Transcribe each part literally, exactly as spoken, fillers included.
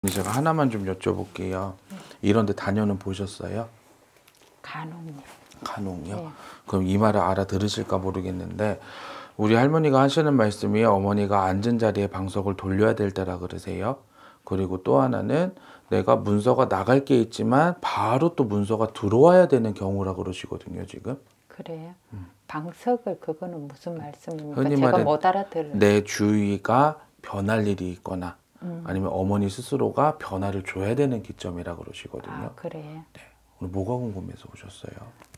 제가 하나만 좀 여쭤볼게요. 이런 데 다녀는 보셨어요? 간혹요. 간혹요? 네. 그럼 이 말을 알아들으실까 모르겠는데 우리 할머니가 하시는 말씀이 어머니가 앉은 자리에 방석을 돌려야 될 때라 그러세요. 그리고 또 하나는 내가 문서가 나갈 게 있지만 바로 또 문서가 들어와야 되는 경우라 그러시거든요, 지금. 그래요? 음. 방석을 그거는 무슨 말씀입니까? 흔히 제가 말해 못 알아들어요. 내 주위가 변할 일이 있거나 음. 아니면 어머니 스스로가 변화를 줘야 되는 기점이라 그러시거든요. 아, 그래요? 네. 오늘 뭐가 궁금해서 오셨어요?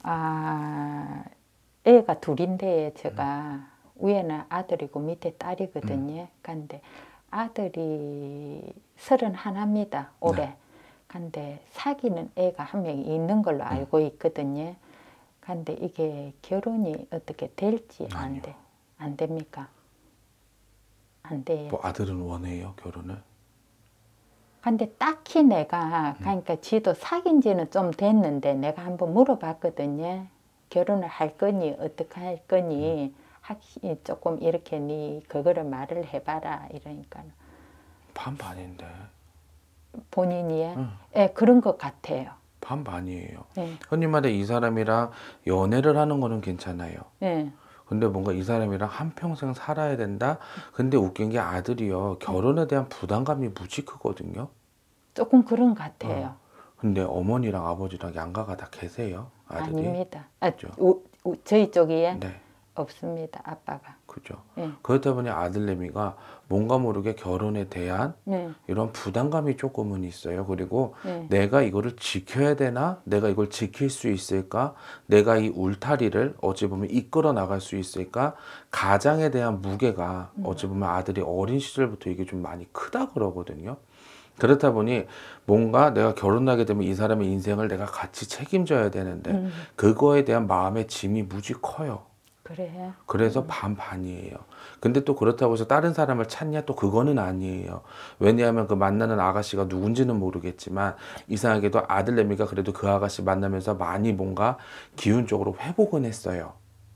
아, 애가 둘인데 제가 음. 위에는 아들이고 밑에 딸이거든요. 음. 근데 아들이 서른 하나입니다. 올해. 네. 근데 사귀는 애가 한 명이 있는 걸로 알고 음. 있거든요. 근데 이게 결혼이 어떻게 될지 안 돼. 안 됩니까? 안 돼요. 뭐 아들은 원해요, 결혼을? 근데 딱히 내가 그러니까 지도 사귄 지는 좀 됐는데 내가 한번 물어봤거든요. 결혼을 할 거니 어떻게 할 거니 확실히 조금 이렇게 니 그거를 말을 해봐라 이러니까 반반인데. 본인이요? 응. 예, 그런 것 같아요. 반반이에요. 네. 흔히 말해 이 사람이랑 연애를 하는 거는 괜찮아요. 네. 근데 뭔가 이 사람이랑 한평생 살아야 된다? 근데 웃긴 게 아들이요. 결혼에 대한 부담감이 무지 크거든요. 조금 그런 것 같아요. 어. 근데 어머니랑 아버지랑 양가가 다 계세요? 아들이? 아닙니다. 아, 그죠? 우, 우, 저희 쪽이에 네. 없습니다. 아빠가. 그죠. 네. 그렇다 보니 아들내미가 뭔가 모르게 결혼에 대한 네. 이런 부담감이 조금은 있어요. 그리고 네. 내가 이거를 지켜야 되나? 내가 이걸 지킬 수 있을까? 내가 이 울타리를 어찌 보면 이끌어 나갈 수 있을까? 가장에 대한 무게가 음. 어찌 보면 아들이 어린 시절부터 이게 좀 많이 크다 그러거든요. 그렇다 보니 뭔가 내가 결혼하게 되면 이 사람의 인생을 내가 같이 책임져야 되는데 음. 그거에 대한 마음의 짐이 무지 커요. 그래. 그래서 음. 반반이에요. 근데 또 그렇다고 해서 다른 사람을 찾냐? 또 그거는 아니에요. 왜냐하면 그 만나는 아가씨가 누군지는 모르겠지만 이상하게도 아들내미가 그래도 그 아가씨 만나면서 많이 뭔가 기운적으로 회복은 했어요.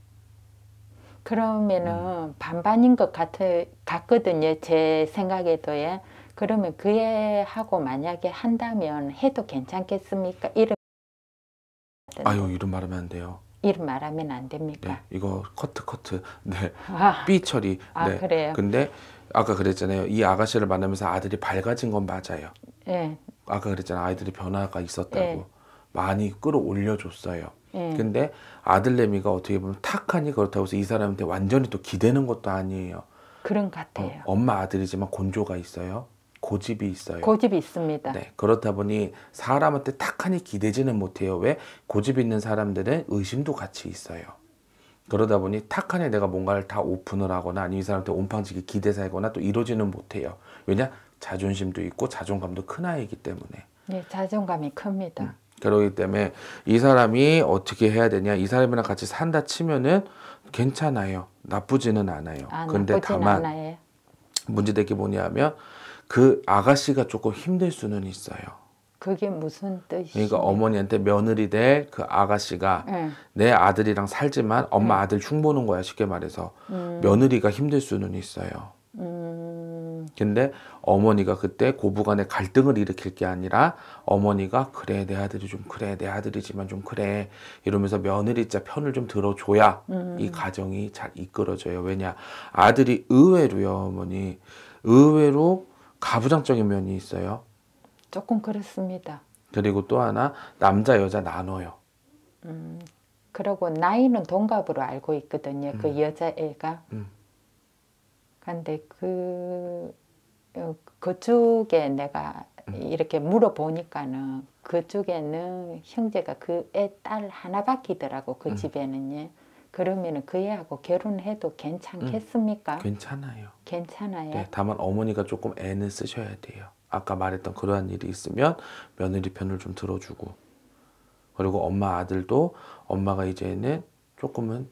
그러면은 음. 반반인 것 같아, 같거든요. 제 생각에도요. 그러면 그 애하고 만약에 한다면 해도 괜찮겠습니까? 이름 아유, 이름 말하면 안 돼요. 이름 말하면 안 됩니까? 네, 이거 커트 커트. 네, 아, 삐 처리. 아 네. 그래요? 근데 아까 그랬잖아요. 이 아가씨를 만나면서 아들이 밝아진 건 맞아요. 예. 아까 그랬잖아. 아이들이 변화가 있었다고. 예. 많이 끌어올려 줬어요. 예. 근데 아들내미가 어떻게 보면 탁하니 그렇다고 해서 이 사람한테 완전히 또 기대는 것도 아니에요. 그런 것 같아요. 어, 엄마 아들이지만 곤조가 있어요. 고집이 있어요. 고집이 있습니다. 네, 그렇다 보니 사람한테 탁하니 기대지는 못해요. 왜? 고집 있는 사람들은 의심도 같이 있어요. 그러다 보니 탁하니 내가 뭔가를 다 오픈을 하거나 아니면 이 사람한테 온팡지게 기대 살거나 또 이러지는 못해요. 왜냐? 자존심도 있고 자존감도 큰 아이이기 때문에. 네, 자존감이 큽니다. 음. 그러기 때문에 이 사람이 어떻게 해야 되냐, 이 사람이랑 같이 산다 치면은 괜찮아요. 나쁘지는 않아요. 아, 근데 나쁘진 다만 않아요. 문제될 게 뭐냐면 그 아가씨가 조금 힘들 수는 있어요. 그게 무슨 뜻이에요? 그러니까 어머니한테 며느리 될 그 아가씨가 네. 내 아들이랑 살지만 엄마 네. 아들 흉보는 거야, 쉽게 말해서. 음. 며느리가 힘들 수는 있어요. 음. 근데 어머니가 그때 고부간의 갈등을 일으킬 게 아니라 어머니가 그래 내 아들이 좀 그래 내 아들이지만 좀 그래 이러면서 며느리자 편을 좀 들어줘야 음. 이 가정이 잘 이끌어져요. 왜냐 아들이 의외로요 어머니 의외로 가부장적인 면이 있어요. 조금 그렇습니다. 그리고 또 하나 남자 여자 나눠요. 음. 그리고 나이는 동갑으로 알고 있거든요. 음. 그 여자애가. 음. 근데 그 어, 그쪽에 내가 음. 이렇게 물어보니까는 그쪽에는 형제가 그 애 딸 하나밖이더라고 그 음. 집에는요. 그러면은 그 애하고 결혼해도 괜찮겠습니까? 음. 괜찮아요. 괜찮아요. 네, 다만 어머니가 조금 애는 쓰셔야 돼요. 아까 말했던 그러한 일이 있으면 며느리 편을 좀 들어주고 그리고 엄마 아들도 엄마가 이제는 조금은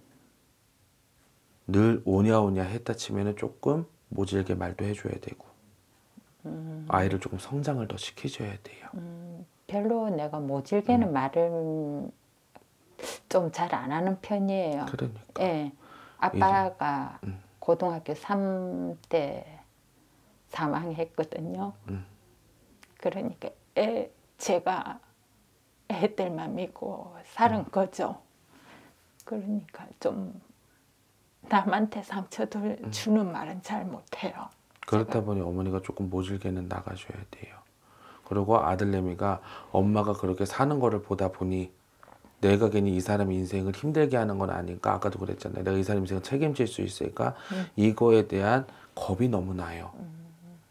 늘 오냐오냐 했다 치면은 조금 모질게 말도 해줘야 되고 음. 아이를 조금 성장을 더 시켜줘야 돼요. 음, 별로 내가 모질게는 음. 말을 좀 잘 안 하는 편이에요. 그러니까. 예, 아빠가 음. 고등학교 삼 때 사망했거든요. 음. 그러니까 애, 제가 애들만 믿고 사는 거죠. 그러니까 좀 남한테 상처 주는 말은 잘 못해요. 그렇다 제가. 보니 어머니가 조금 모질게는 나가셔야 돼요. 그리고 아들내미가 엄마가 그렇게 사는 거를 보다 보니 내가 괜히 이 사람 인생을 힘들게 하는 건 아닐까. 아까도 그랬잖아요. 내가 이 사람 인생을 책임질 수 있을까. 음. 이거에 대한 겁이 너무 나요. 음.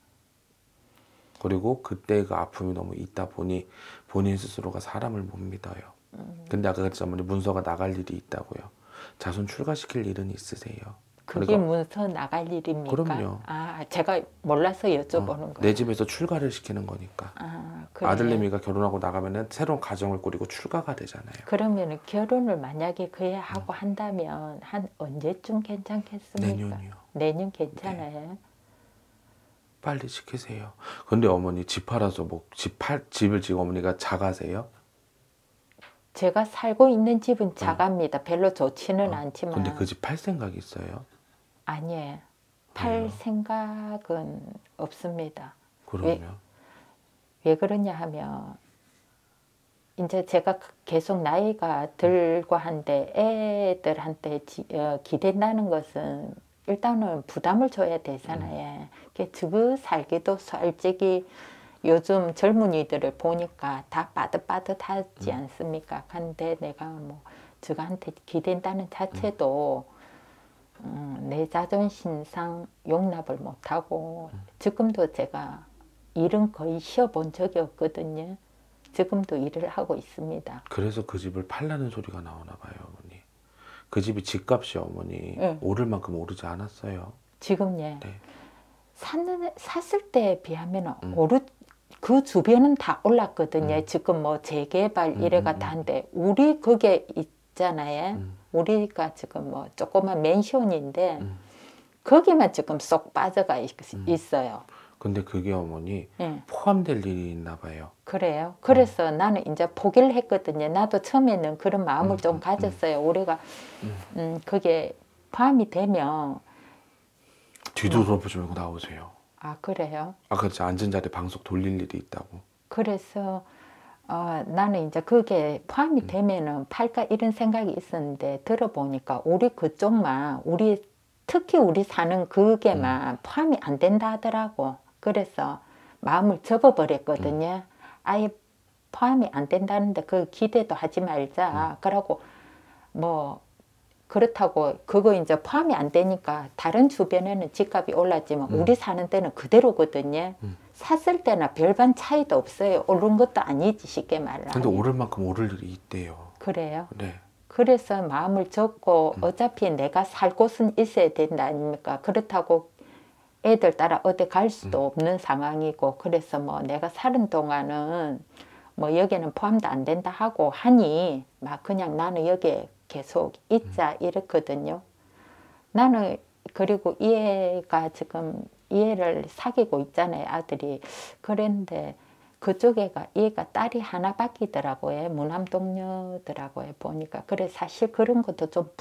그리고 그때 그 아픔이 너무 있다 보니 본인 스스로가 사람을 못 믿어요. 음. 근데 아까 그랬잖아요. 문서가 나갈 일이 있다고요. 자손 출가시킬 일은 있으세요? 그게 그러니까, 문서 나갈 일입니까? 그럼요. 아, 제가 몰라서 여쭤보는 어, 거예요. 내 집에서 출가를 시키는 거니까. 아, 그래요? 아들내미가 결혼하고 나가면은 새로운 가정을 꾸리고 출가가 되잖아요. 그러면 결혼을 만약에 그애 하고 한다면 한 언제쯤 괜찮겠습니까? 내년이요. 내년 괜찮아요? 빨리 시키세요. 근데 어머니 집 팔아서 뭐 집 팔, 집을 지금 어머니가 자가세요? 제가 살고 있는 집은 작합니다. 별로 좋지는 어. 않지만. 근데 그 집 팔 생각 있어요? 아니에요. 팔 왜요? 생각은 없습니다. 그러면 왜 그러냐 하면 이제 제가 계속 나이가 들고 한데 애들한테 지, 어, 기댄다는 것은 일단은 부담을 줘야 되잖아요. 음. 주부 살기도 솔직히 요즘 젊은이들을 보니까 다 빠듯빠듯하지 음. 않습니까? 근데 내가 뭐 저한테 기댄다는 자체도 음, 내 자존심상 용납을 못하고 음. 지금도 제가 일은 거의 쉬어본 적이 없거든요. 지금도 일을 하고 있습니다. 그래서 그 집을 팔라는 소리가 나오나 봐요, 어머니. 그 집이 집값이 어머니 네. 오를 만큼 오르지 않았어요. 지금요. 네. 샀는, 샀을 때에 비하면 음. 오르 그 주변은 다 올랐거든요. 음. 지금 뭐 재개발 음, 이래가 음, 다인데 우리 그게 있잖아요. 음. 우리가 지금 뭐 조그만 맨션인데 음. 거기만 지금 쏙 빠져가 있, 음. 있어요. 근데 그게 어머니 예. 포함될 일이 있나 봐요. 그래요. 그래서 음. 나는 이제 포기를 했거든요. 나도 처음에는 그런 마음을 음, 좀 음, 가졌어요. 우리가 음. 음, 그게 포함이 되면 뒤돌아보지 말고 나오세요. 아 그래요? 아까 저 앉은 자리에 방석 돌릴 일이 있다고. 그래서 어, 나는 이제 그게 포함이 음. 되면은 팔까 이런 생각이 있었는데 들어보니까 우리 그쪽만 우리 특히 우리 사는 그게만 음. 포함이 안 된다 하더라고. 그래서 마음을 접어버렸거든요. 음. 아예 포함이 안 된다는데 그 기대도 하지 말자. 음. 그러고 뭐 그렇다고 그거 이제 포함이 안 되니까 다른 주변에는 집값이 올랐지만 음. 우리 사는 데는 그대로거든요. 음. 샀을 때나 별반 차이도 없어요. 오른 것도 아니지 쉽게 말하면. 근데 오를 만큼 오를 일이 있대요. 그래요. 네. 그래서 마음을 접고 음. 어차피 내가 살 곳은 있어야 된다 아닙니까? 그렇다고 애들 따라 어디 갈 수도 음. 없는 상황이고 그래서 뭐 내가 사는 동안은 뭐 여기는 포함도 안 된다 하고 하니 막 그냥 나는 여기에 계속 있자 이랬거든요. 나는 그리고 이 애가 지금 이 애를 사귀고 있잖아요. 아들이. 그런데 그쪽 애가 얘가 딸이 하나 바뀌더라고요. 무남 동료더라고요. 보니까. 그래 사실 그런 것도 좀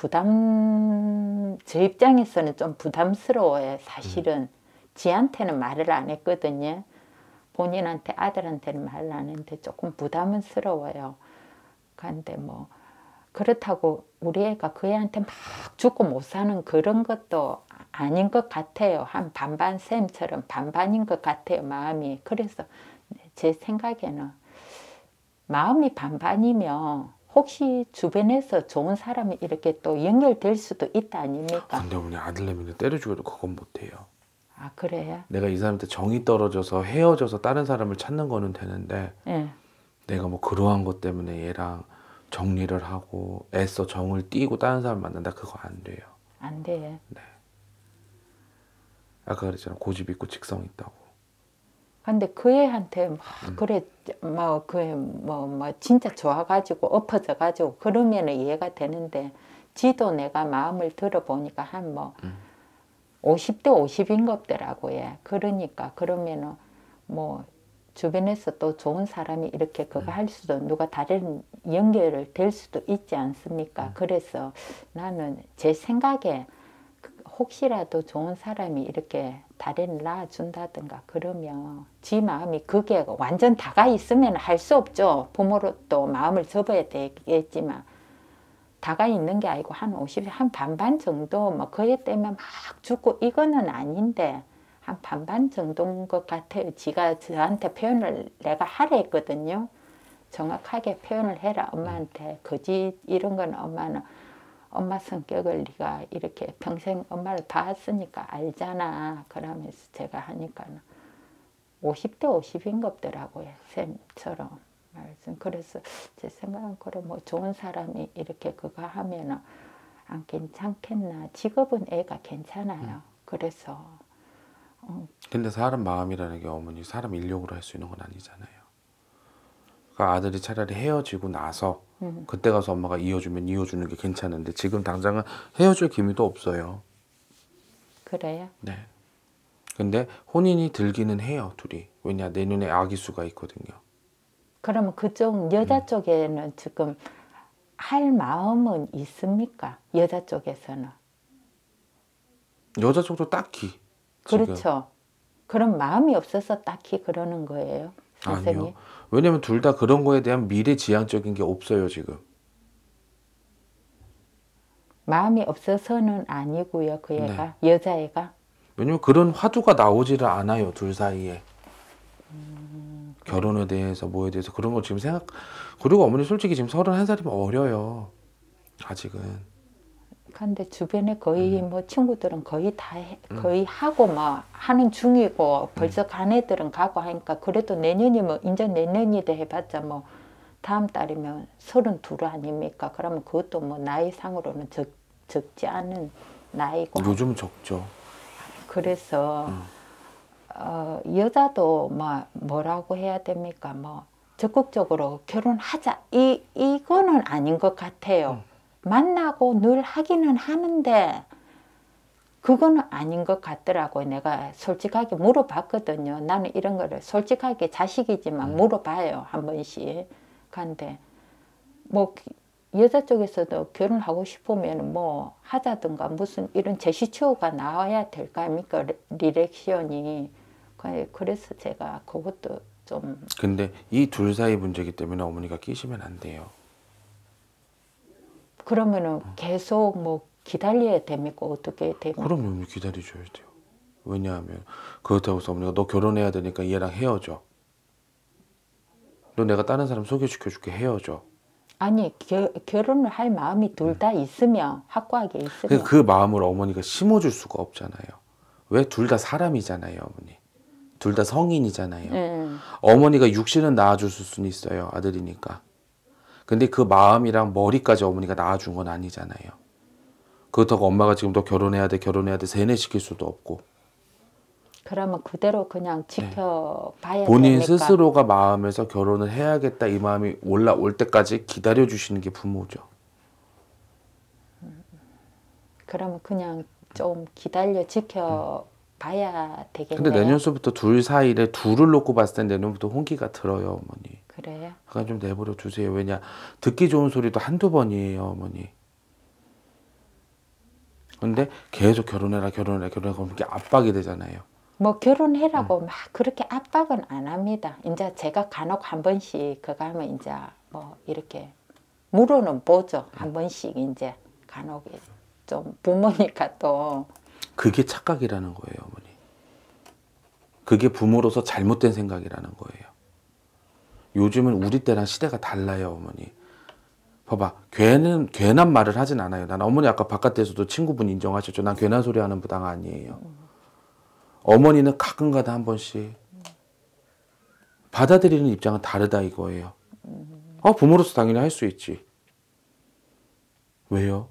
부담 제 입장에서는 좀 부담스러워요. 사실은. 음. 지한테는 말을 안 했거든요. 본인한테 아들한테는 말을 안 했는데 조금 부담스러워요. 그런데 뭐 그렇다고 우리 애가 그 애한테 막 죽고 못 사는 그런 것도 아닌 것 같아요. 한 반반 쌤처럼 반반인 것 같아요. 마음이. 그래서 제 생각에는 마음이 반반이면 혹시 주변에서 좋은 사람이 이렇게 또 연결될 수도 있다 아닙니까? 근데 어머니 아들내미는 때려 죽여도 그건 못해요. 아 그래요? 내가 이 사람한테 정이 떨어져서 헤어져서 다른 사람을 찾는 거는 되는데 네. 내가 뭐 그러한 것 때문에 얘랑 정리를 하고 애써 정을 띄고 다른 사람 만난다 그거 안 돼요. 안 돼요. 네. 아까 그랬잖아 고집 있고 직성 있다고. 근데 그 애한테 막 음. 그래 뭐 그 뭐 뭐 진짜 좋아가지고 엎어져 가지고 그러면은 이해가 되는데 지도 내가 마음을 들어보니까 한 뭐 음. 오십 대 오십인 것 같더라고요. 그러니까 그러면은 뭐 주변에서 또 좋은 사람이 이렇게 그거 음. 할 수도 누가 다른 연결을 될 수도 있지 않습니까? 음. 그래서 나는 제 생각에 혹시라도 좋은 사람이 이렇게 다리를 낳아준다든가 그러면 지 마음이 그게 완전 다가 있으면 할 수 없죠. 부모로도 마음을 접어야 되겠지만 다가 있는 게 아니고 한 오십, 한 반반 정도 뭐 그에 때문에 막 죽고 이거는 아닌데 한 반반 정도인 것 같아요. 지가 저한테 표현을 내가 하라 했거든요. 정확하게 표현을 해라 엄마한테. 거짓 이런 건 엄마는 엄마 성격을 네가 이렇게 평생 엄마를 봐왔으니까 알잖아. 그러면서 제가 하니까는 오십 대 오십인 것더라고요. 쌤처럼 말씀. 그래서 제 생각은 그래 뭐 좋은 사람이 이렇게 그거 하면은 안 괜찮겠나. 직업은 애가 괜찮아요. 그래서 어, 근데 사람 마음이라는 게 어머니 사람 인력으로 할 수 있는 건 아니잖아요. 그러니까 아들이 차라리 헤어지고 나서 음. 그때 가서 엄마가 이어주면 이어주는 게 괜찮은데 지금 당장은 헤어질 기미도 없어요. 그래요? 네. 근데 혼인이 들기는 해요, 둘이. 왜냐, 내년에 아기 수가 있거든요. 그러면 그쪽 여자 음. 쪽에는 지금 할 마음은 있습니까? 여자 쪽에서는. 여자 쪽도 딱히. 지금. 그렇죠. 그럼 마음이 없어서 딱히 그러는 거예요, 선생님? 아니요. 왜냐면 둘 다 그런 거에 대한 미래지향적인 게 없어요, 지금. 마음이 없어서는 아니고요, 그 애가, 여자애가. 왜냐면 그런 화두가 나오지를 않아요, 둘 사이에. 결혼에 대해서 뭐에 대해서 그런 거 지금 생각. 그리고 어머니 솔직히 지금 서른한 살이면 어려요. 아직은. 근데 주변에 거의 뭐 친구들은 거의 다 해, 거의 하고 뭐 하는 중이고 벌써 간 애들은 가고 하니까 그래도 내년이면 이제 내년이 돼 해봤자 뭐 다음 달이면 서른둘 아닙니까? 그러면 그것도 뭐 나이상으로는 적, 적지 않은 나이고. 요즘은 적죠. 그래서 음. 어, 여자도 뭐 뭐라고 해야 됩니까? 뭐 적극적으로 결혼하자 이 이거는 아닌 것 같아요. 음. 만나고 늘 하기는 하는데 그거는 아닌 것 같더라고요. 내가 솔직하게 물어봤거든요. 나는 이런 거를 솔직하게 자식이지만 음. 물어봐요. 한 번씩. 근데 뭐 여자 쪽에서도 결혼하고 싶으면 뭐 하자든가 무슨 이런 제시처가 나와야 될 거 아닙니까? 리렉션이. 그래서 제가 그것도 좀. 근데 이 둘 사이 문제이기 때문에 어머니가 끼시면 안 돼요. 그러면은 계속 뭐 기다려야 됩니까? 어떻게 됩니까? 그럼 어머니 기다려줘야 돼요. 왜냐하면 그렇다고 해서 어머니가 너 결혼해야 되니까 얘랑 헤어져. 너 내가 다른 사람 소개시켜줄게 헤어져. 아니 겨, 결혼을 할 마음이 둘 다 있으면 확고하게 있으면. 그 마음을 어머니가 심어줄 수가 없잖아요. 왜? 둘 다 사람이잖아요, 어머니. 둘 다 성인이잖아요. 음. 어머니가 육신은 낳아줄 수는 있어요, 아들이니까. 근데 그 마음이랑 머리까지 어머니가 낳아준 건 아니잖아요. 그렇다고 엄마가 지금 너 결혼해야 돼, 결혼해야 돼 세뇌시킬 수도 없고. 그러면 그대로 그냥 지켜봐야 본인 됩니까? 스스로가 마음에서 결혼을 해야겠다 이 마음이 올라올 때까지 기다려주시는 게 부모죠. 그러면 그냥 좀 기다려 지켜봐야 되겠네요. 근데 내년서부터 둘 사이를 둘을 놓고 봤을 때 내년부터 혼기가 들어요, 어머니. 그래요? 약간 좀 내버려 두세요. 왜냐, 듣기 좋은 소리도 한두 번이에요, 어머니. 근데 계속 결혼해라, 결혼해라, 결혼해라 그러면 그게 압박이 되잖아요. 뭐 결혼해라고 막 그렇게 압박은 안 합니다. 이제 제가 간혹 한 번씩 그거 하면 이제 뭐 이렇게 물어는 보죠. 한 번씩 이제 간혹 좀 부모니까 또. 그게 착각이라는 거예요, 어머니. 그게 부모로서 잘못된 생각이라는 거예요. 요즘은 우리 때랑 시대가 달라요, 어머니. 봐봐, 괜한, 괜한 말을 하진 않아요. 난 어머니 아까 바깥에서도 친구분 인정하셨죠. 난 괜한 소리 하는 부당 아니에요. 어머니는 가끔가다 한 번씩 받아들이는 입장은 다르다 이거예요. 어, 부모로서 당연히 할 수 있지. 왜요?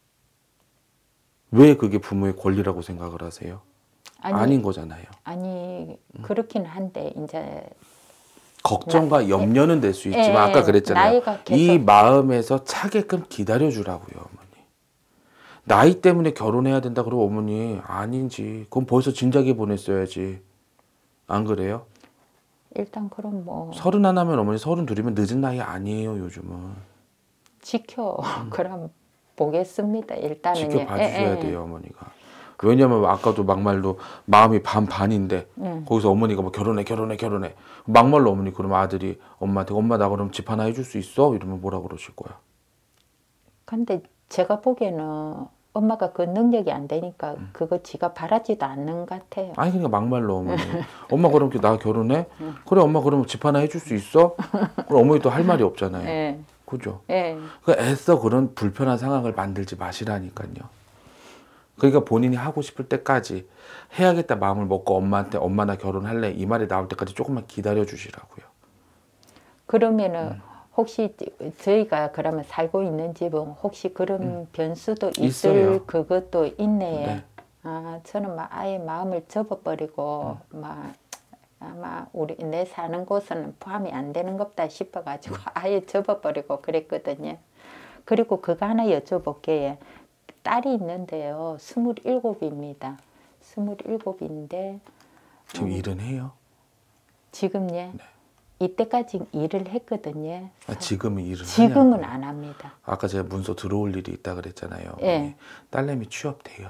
왜 그게 부모의 권리라고 생각을 하세요? 아니, 아닌 거잖아요. 아니 그렇긴 한데 이제 걱정과 나- 염려는 될 수 있지만 예, 아까 그랬잖아요. 나이가 계속- 이 마음에서 차게끔 기다려주라고요, 어머니. 나이 때문에 결혼해야 된다 그러고 어머니 아닌지 그럼 벌써 진작에 보냈어야지. 안 그래요? 일단 그럼 뭐 서른 하나면 어머니 서른 둘이면 늦은 나이 아니에요, 요즘은. 지켜 그럼 보겠습니다. 일단은 지켜봐 예, 주셔야 예. 돼요, 어머니가. 왜냐면 아까도 막말로 마음이 반반인데 응. 거기서 어머니가 뭐 결혼해 결혼해 결혼해 막말로 어머니 그러면 아들이 엄마한테 엄마 나 그럼 집 하나 해줄 수 있어? 이러면 뭐라 그러실 거야? 근데 제가 보기에는 엄마가 그 능력이 안 되니까 음. 그거 지가 바라지도 않는 것 같아요. 아니 그러니까 막말로 어머니 엄마 그럼 나 결혼해? 그래 엄마 그러면 집 하나 해줄 수 있어? 그럼 어머니 또 할 말이 없잖아요. 예. 그죠? 예. 그 애써 그런 불편한 상황을 만들지 마시라니까요. 그러니까 본인이 하고 싶을 때까지 해야겠다 마음을 먹고 엄마한테 엄마 나 결혼할래 이 말이 나올 때까지 조금만 기다려 주시라고요. 그러면은 음. 혹시 저희가 그러면 살고 있는 집은 혹시 그런 음. 변수도 있을 있어요. 그것도 있네. 네. 아, 저는 막 아예 마음을 접어버리고 음. 막 아마 우리 내 사는 곳은 포함이 안 되는 것다 싶어가지고 아예 접어버리고 그랬거든요. 그리고 그거 하나 여쭤볼게요. 딸이 있는데요. 스물일곱입니다. 스물일곱인데 지금 음. 일은 해요? 지금요. 네. 이때까지 일을 했거든요. 아, 지금은 일을 지금은 하냐고요? 안 합니다. 아까 제가 문서 들어올 일이 있다 그랬잖아요. 예. 어머니. 딸내미 취업돼요.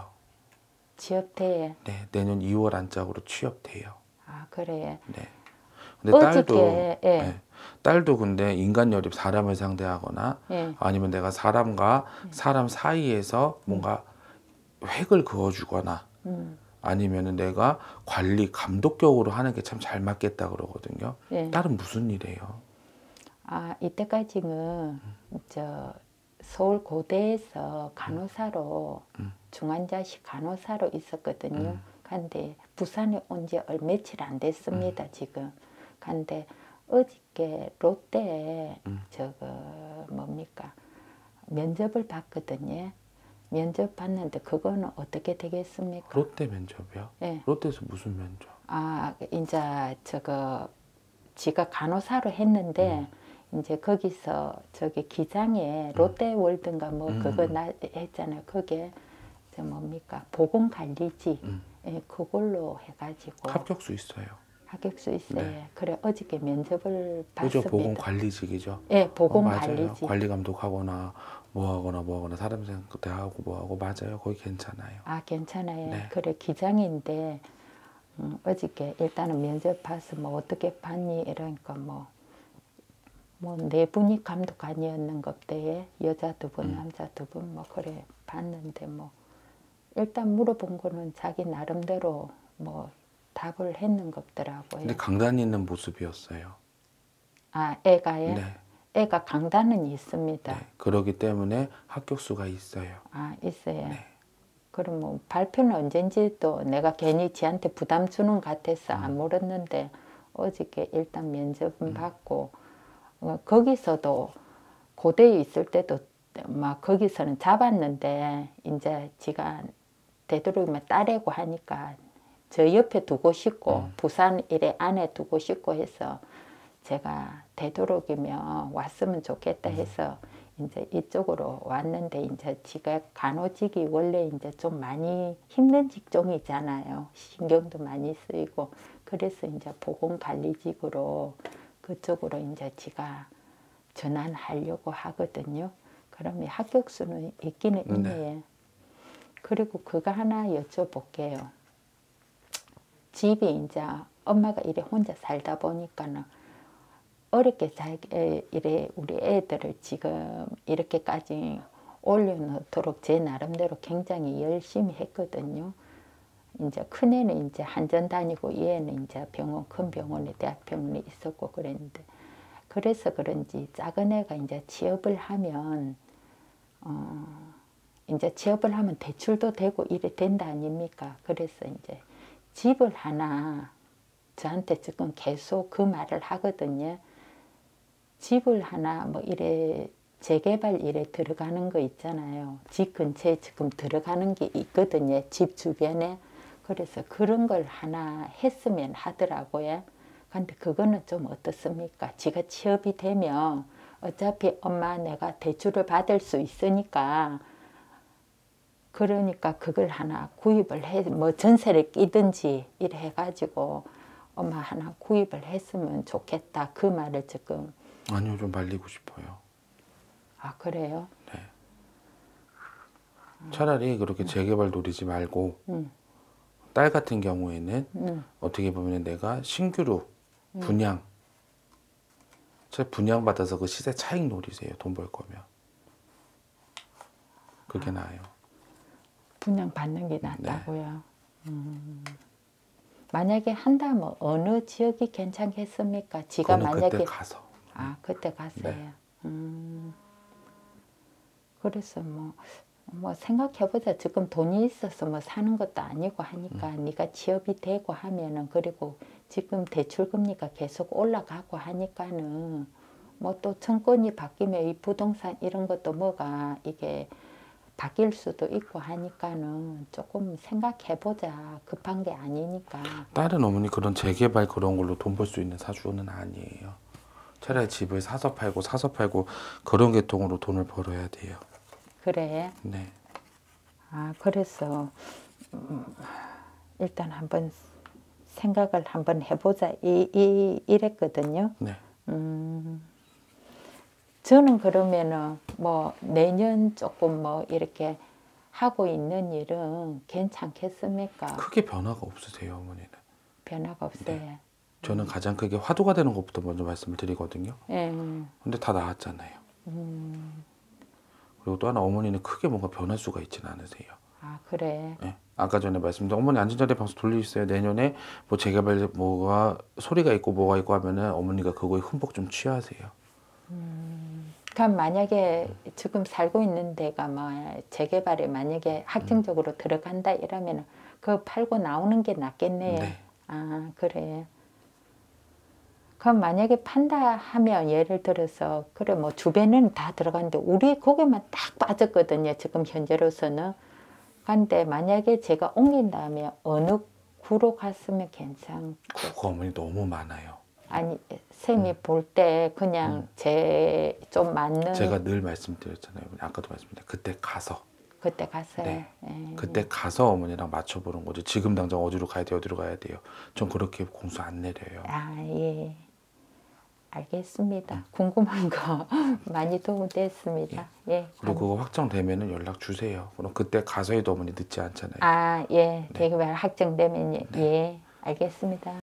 취업대에. 네, 내년 이월 안짝으로 취업돼요. 아 그래. 네. 근데 어저께, 딸도 예. 네, 딸도 근데 인간 열입 사람을 상대하거나 예. 아니면 내가 사람과 사람 사이에서 뭔가 획을 그어주거나 음. 아니면은 내가 관리 감독격으로 하는 게 참 잘 맞겠다 그러거든요. 예. 딸은 무슨 일이에요? 아 이때까지는 저 서울 고대에서 간호사로 음. 중환자실 간호사로 있었거든요. 음. 근데 부산에 온 지 며칠 안 됐습니다. 음. 지금. 근데 어저께 롯데에 음. 저거 뭡니까 면접을 봤거든요. 면접 봤는데 그거는 어떻게 되겠습니까? 롯데 면접이요? 네. 롯데에서 무슨 면접? 아 이제 저거 지가 간호사로 했는데 음. 이제 거기서 저기 기장에 롯데월드인가 뭐 음. 그거 나 했잖아요. 그게 저 뭡니까 보건관리지 음. 예, 그걸로 해가지고 합격수 있어요. 합격수 있어요. 네. 그래 어저께 면접을 그죠? 봤습니다. 보건관리직이죠. 예, 어, 보건관리직. 맞아요. 관리 감독하거나 뭐 하거나 뭐 하거나 사람 상대하고 뭐 하고 맞아요. 거기 괜찮아요. 아 괜찮아요. 네. 그래 기장인데 음, 어저께 일단은 면접 봐서 뭐 어떻게 봤니 이러니까 뭐 뭐 네 분이 감독 아니었는 것때에 여자 두 분, 음. 남자 두 분 뭐 그래 봤는데 뭐 일단 물어본 거는 자기 나름대로 뭐 답을 했는 것더라고요. 근데 강단이 있는 모습이었어요. 아 애가요? 네. 애가 강단은 있습니다. 네. 그러기 때문에 합격수가 있어요. 아 있어요. 네. 그럼 뭐 발표는 언젠지 또 내가 괜히 지한테 부담 주는 것 같아서 음. 안 물었는데 어저께 일단 면접은 음. 받고 어, 거기서도 고대에 있을 때도 막 거기서는 잡았는데 이제 지가 되도록이면 딸애고 하니까 저 옆에 두고 싶고 음. 부산 일에 안에 두고 싶고 해서 제가 되도록이면 왔으면 좋겠다 해서 음. 이제 이쪽으로 왔는데 이제 지가 간호직이 원래 이제 좀 많이 힘든 직종이잖아요. 신경도 많이 쓰이고 그래서 이제 보건관리직으로 그쪽으로 이제 지가 전환하려고 하거든요. 그러면 합격수는 있기는 네. 있네요. 그리고 그거 하나 여쭤볼게요. 집이 이제 엄마가 이래 혼자 살다 보니까는 어렵게 잘 이래 우리 애들을 지금 이렇게까지 올려놓도록 제 나름대로 굉장히 열심히 했거든요. 이제 큰애는 이제 한전 다니고 얘는 이제 병원 큰 병원에 대학병원에 있었고 그랬는데 그래서 그런지 작은 애가 이제 취업을 하면 어 이제 취업을 하면 대출도 되고 이래 된다 아닙니까? 그래서 이제 집을 하나 저한테 지금 계속 그 말을 하거든요. 집을 하나 뭐 이래 재개발 일에 들어가는 거 있잖아요. 집 근처에 지금 들어가는 게 있거든요. 집 주변에. 그래서 그런 걸 하나 했으면 하더라고요. 근데 그거는 좀 어떻습니까? 지가 취업이 되면 어차피 엄마 내가 대출을 받을 수 있으니까 그러니까 그걸 하나 구입을 해, 뭐 전세를 끼든지 이래 해가지고 엄마 하나 구입을 했으면 좋겠다. 그 말을 지금. 아니요, 좀 말리고 싶어요. 아, 그래요? 네. 차라리 그렇게 재개발 노리지 말고 음. 딸 같은 경우에는 음. 어떻게 보면 내가 신규로 분양 제 분양받아서 그 시세 차익 노리세요. 돈 벌 거면 그게 나아요. 분양 받는 게 낫다고요. 음. 만약에 한다면 어느 지역이 괜찮겠습니까? 지가 그거는 만약에 그때 가서 아 그때 갔어요. 네. 음. 그래서 뭐, 뭐 생각해보자. 지금 돈이 있어서 뭐 사는 것도 아니고 하니까 음. 네가 취업이 되고 하면은 그리고 지금 대출금리가 계속 올라가고 하니까는 뭐 또 정권이 바뀌면 이 부동산 이런 것도 뭐가 이게 바뀔 수도 있고 하니까는 조금 생각해보자. 급한 게 아니니까. 다른 어머니 그런 재개발 그런 걸로 돈 벌 수 있는 사주는 아니에요. 차라리 집을 사서 팔고 사서 팔고 그런 계통으로 돈을 벌어야 돼요. 그래. 네. 아 그래서 음, 일단 한번 생각을 한번 해보자. 이, 이 이랬거든요. 네. 음, 저는 그러면은 뭐 내년 조금 뭐 이렇게 하고 있는 일은 괜찮겠습니까? 크게 변화가 없으세요, 어머니는. 변화가 없어요. 네. 저는 가장 크게 화두가 되는 것부터 먼저 말씀을 드리거든요. 예. 근데 다 나았잖아요. 음, 그리고 또 하나 어머니는 크게 뭔가 변할 수가 있지는 않으세요. 아 그래. 네. 아까 전에 말씀드린 어머니 앉은 자리에 방송 돌리셨어요. 내년에 뭐 재개발 뭐가 소리가 있고 뭐가 있고 하면은 어머니가 그거에 흠뻑 좀 취하세요. 그럼 만약에 지금 살고 있는 데가 뭐 재개발에 만약에 확정적으로 들어간다 이러면 그거 팔고 나오는 게 낫겠네요. 네. 아 그래. 그럼 만약에 판다 하면 예를 들어서 그래 뭐 주변에는 다 들어갔는데 우리 거기만 딱 빠졌거든요. 지금 현재로서는. 근데 만약에 제가 옮긴다면 어느 구로 갔으면 괜찮? 그거 어머니 너무 많아요. 아니 쌤이 볼 때 그냥 제 좀 맞는 제가 늘 말씀드렸잖아요. 어머니. 아까도 말씀드렸는데 그때 가서 그때 갔어요. 네. 예. 그때 가서 어머니랑 맞춰보는 거죠. 지금 당장 어디로 가야 돼요? 어디로 가야 돼요? 전 그렇게 공수 안 내려요. 아 예. 알겠습니다. 궁금한 거 많이 도움됐습니다. 예. 그리고 그거 확정되면은 연락 주세요. 그럼 그때 가서 해도 어머니 늦지 않잖아요. 아 예. 대개발 확정되면 예. 알겠습니다.